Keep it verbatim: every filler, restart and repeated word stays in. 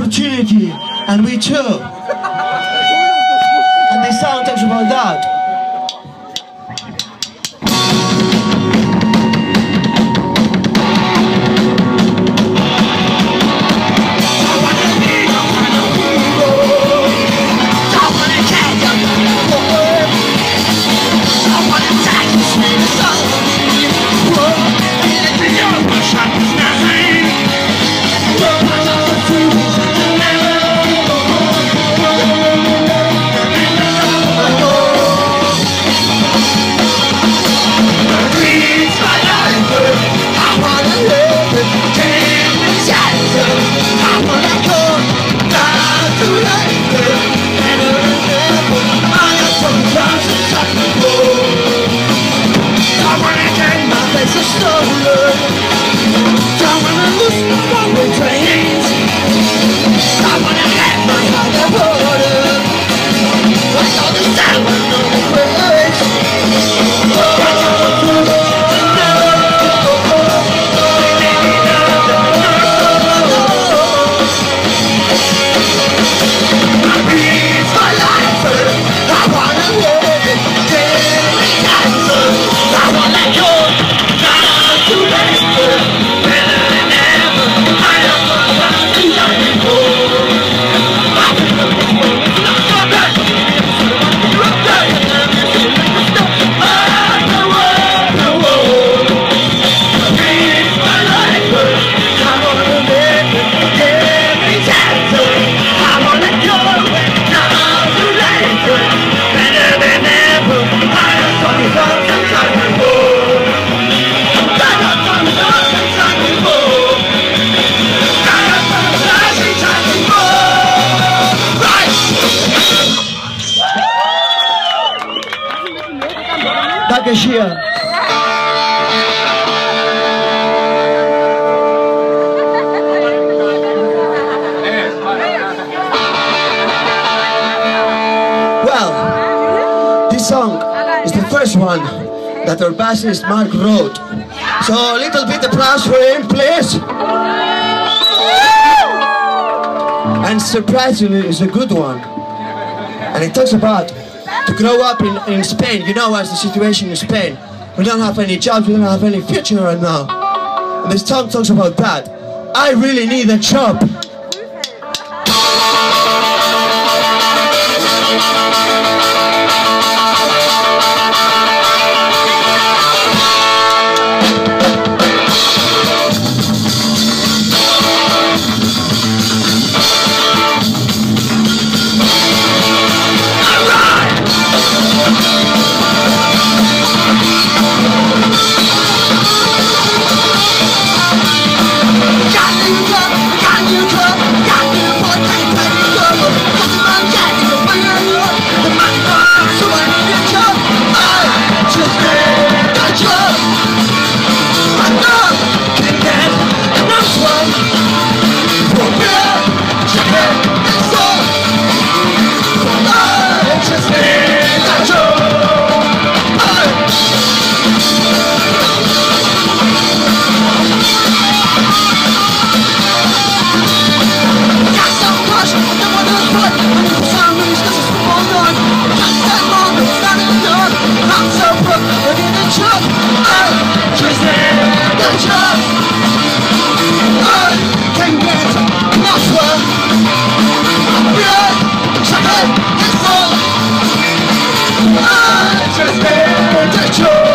opportunity, and we too. And this song talks about that. Here. Well, this song is the first one that our bassist Mark wrote. So a little bit of applause for him, please. And surprisingly, it's a good one. And it talks about to grow up in, in Spain. You know what's the situation in Spain. We don't have any jobs, we don't have any future right now. And this song talks about that. I really need a job. Just